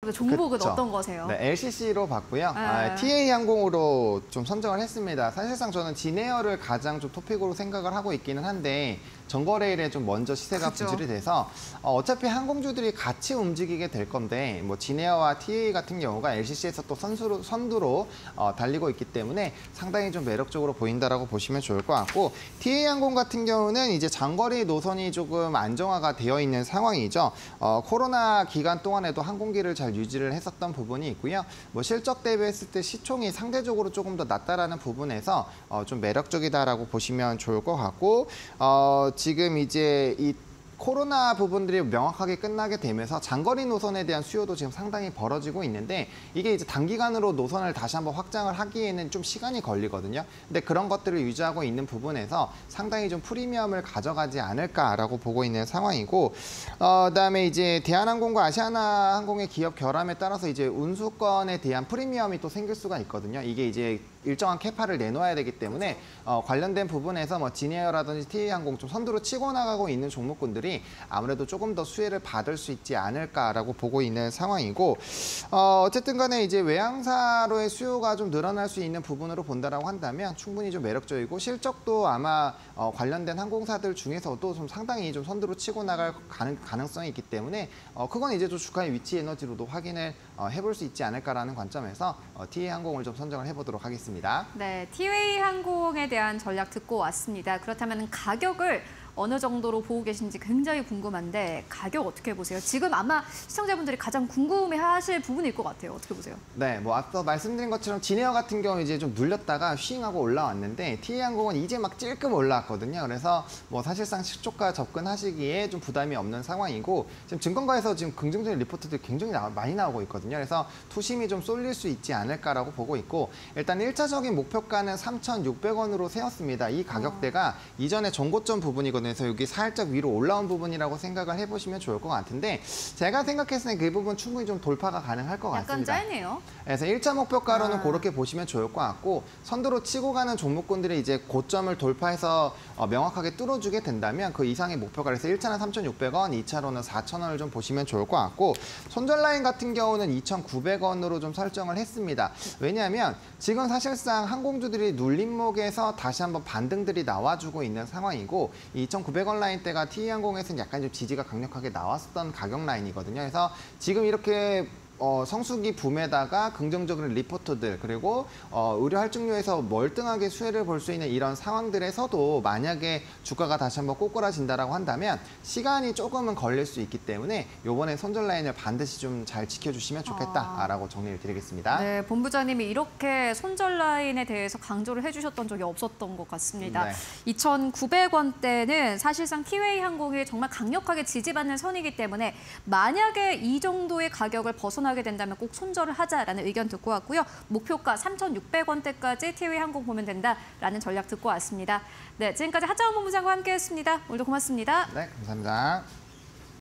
종목은 그쵸. 어떤 거세요? 네, LCC로 봤고요. 네. TA 항공으로 좀 선정을 했습니다. 사실상 저는 진에어를 가장 좀 토픽으로 생각을 하고 있기는 한데 전거래일에 좀 먼저 시세가 그죠. 분출이 돼서 어차피 항공주들이 같이 움직이게 될 건데 뭐 진에어와 TA 같은 경우가 LCC에서 또 선두로 달리고 있기 때문에 상당히 좀 매력적으로 보인다라고 보시면 좋을 것 같고 TA 항공 같은 경우는 이제 장거리 노선이 조금 안정화가 되어 있는 상황이죠. 코로나 기간 동안에도 항공기를 잘 유지를 했었던 부분이 있고요. 뭐 실적 대비했을 때 시총이 상대적으로 조금 더 낮다라는 부분에서 좀 매력적이다라고 보시면 좋을 것 같고 지금 이제 이 코로나 부분들이 명확하게 끝나게 되면서 장거리 노선에 대한 수요도 지금 상당히 벌어지고 있는데 이게 이제 단기간으로 노선을 다시 한번 확장을 하기에는 좀 시간이 걸리거든요. 근데 그런 것들을 유지하고 있는 부분에서 상당히 좀 프리미엄을 가져가지 않을까라고 보고 있는 상황이고 그다음에 이제 대한항공과 아시아나항공의 기업 결함에 따라서 이제 운수권에 대한 프리미엄이 또 생길 수가 있거든요. 이게 이제 일정한 캐파를 내놓아야 되기 때문에 관련된 부분에서 뭐 진에어라든지 TA항공 좀 선두로 치고 나가고 있는 종목군들이 아무래도 조금 더 수혜를 받을 수 있지 않을까라고 보고 있는 상황이고 어쨌든 간에 이제 외항사로의 수요가 좀 늘어날 수 있는 부분으로 본다라고 한다면 충분히 좀 매력적이고 실적도 아마 관련된 항공사들 중에서도 좀 상당히 좀 선두로 치고 나갈 가능성이 있기 때문에 그건 이제 또 주가의 위치 에너지로도 확인을 해볼 수 있지 않을까라는 관점에서 TA항공을 좀 선정을 해보도록 하겠습니다. 네, 티웨이항공에 대한 전략 듣고 왔습니다. 그렇다면 가격을 어느 정도로 보고 계신지 굉장히 궁금한데 가격 어떻게 보세요? 지금 아마 시청자분들이 가장 궁금해하실 부분일 것 같아요. 어떻게 보세요? 네, 뭐 앞서 말씀드린 것처럼 진에어 같은 경우 이제 좀 눌렸다가 휘잉하고 올라왔는데 TA항공은 이제 막 찔끔 올라왔거든요. 그래서 뭐 사실상 시초가 접근하시기에 좀 부담이 없는 상황이고 지금 증권가에서 지금 긍정적인 리포트들이 굉장히 많이 나오고 있거든요. 그래서 투심이 좀 쏠릴 수 있지 않을까라고 보고 있고 일단 1차적인 목표가는 3,600원으로 세웠습니다. 이 가격대가 이전에 전고점 부분이거든요. 그래서 여기 살짝 위로 올라온 부분이라고 생각을 해보시면 좋을 것 같은데 제가 생각했을 때 그 부분 충분히 좀 돌파가 가능할 것 같습니다. 약간 짧네요. 그래서 1차 목표가로는 그렇게 보시면 좋을 것 같고 선두로 치고 가는 종목군들이 이제 고점을 돌파해서 명확하게 뚫어주게 된다면 그 이상의 목표가 그래서 1차는 3,600원, 2차로는 4,000원을 좀 보시면 좋을 것 같고 손절 라인 같은 경우는 2,900원으로 좀 설정을 했습니다. 왜냐하면 지금 사실상 항공주들이 눌림목에서 다시 한번 반등들이 나와주고 있는 상황이고 2,900원 라인대가 TA항공에서는 약간 좀 지지가 강력하게 나왔었던 가격 라인이거든요. 그래서 지금 이렇게 성수기 붐에다가 긍정적인 리포트들 그리고 의료 할증료에서 멀뚱하게 수혜를 볼 수 있는 이런 상황들에서도 만약에 주가가 다시 한번 꼬꾸라진다라고 한다면 시간이 조금은 걸릴 수 있기 때문에 이번에 손절 라인을 반드시 좀 잘 지켜주시면 좋겠다라고 정리를 드리겠습니다. 네, 본부장님이 이렇게 손절 라인에 대해서 강조를 해주셨던 적이 없었던 것 같습니다. 네. 2,900원대는 사실상 티웨이항공이 정말 강력하게 지지받는 선이기 때문에 만약에 이 정도의 가격을 벗어나게 된다면 꼭 손절을 하자라는 의견 듣고 왔고요. 목표가 3,600원대까지 티웨이항공 보면 된다라는 전략 듣고 왔습니다. 네, 지금까지 하정우 본부장과 함께했습니다. 오늘도 고맙습니다. 네, 감사합니다.